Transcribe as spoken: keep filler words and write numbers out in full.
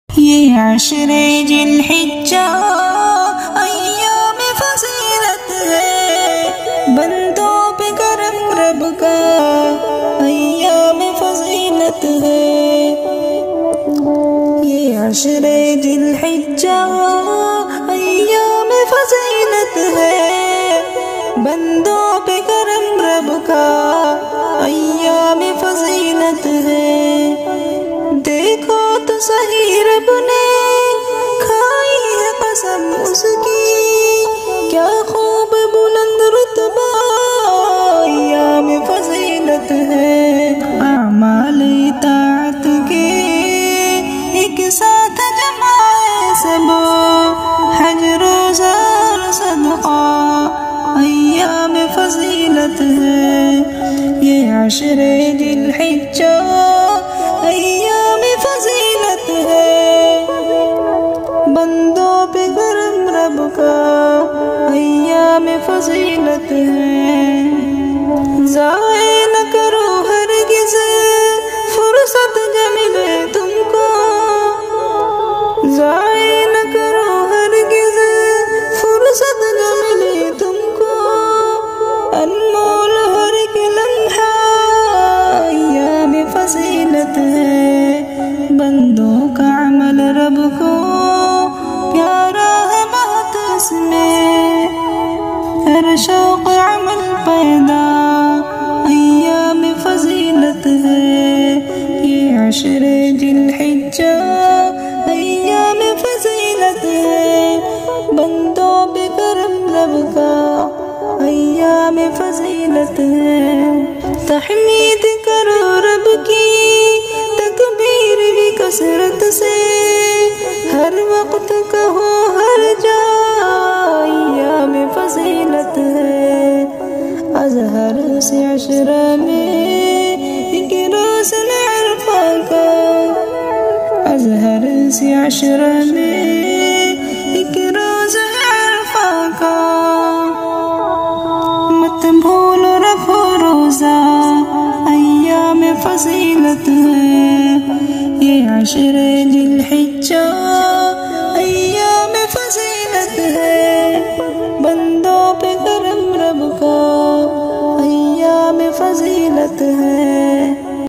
یہ عشرے ذی الحجہ ایام فضیلت ہے، بندوں پہ کرم رب کا ایام فضیلت ہے۔ یہ عشرے ذی الحجہ ایام فضیلت ہے، بندوں پہ کرم رب کا ایام فضیلت ہے۔ دیکھو تو صحیح رب نے کھائی ہے قسم اس کی، کیا خوب بلند رتبہ ایام فضیلت ہے۔ اعمال اطاعت کے ایک ساتھ جمائے سب، حج روزہ اور صدقہ ایام فضیلت ہے۔ یہ عشرے ذی الحجہ ایام فضیلت ہے، بندوں پہ کرم رب کا ایام فضیلت ہے۔ ضائع نہ کرو ہرگز فرصت جب ملے تم کو، ضائع نہ کرو ہرگز فرصت جب ملے تم کو، انمول ہر ایک لمحہ ایام فضیلت ہے۔ بندوں کا عمل رب کو پیارا ہے بہت، اس میں ہر شوق عمل پیدا ایام فضیلت ہے۔ یہ عشرے ذی الحجہ ایام فضیلت ہے، بندوں پہ کرم رب کا ایام فضیلت ہے۔ تحمید کرو رب کی تکبیر بھی کثرت سے، ہر وقت کہو ہر جا ایام فضیلت ہے۔ اظہر سے عشرہ میں ایک روزن عرفہ کا، اظہر سے عشرہ میں ایک روزن عرفہ کا، مت بھولو رکھو روزہ ایام فضیلت ہے۔ یہ عشرے ذی الحجہ